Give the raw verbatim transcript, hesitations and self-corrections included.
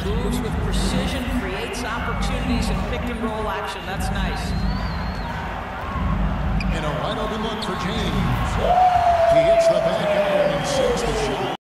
Moves with precision, creates opportunities in pick and roll action. That's nice. And a wide open look for James.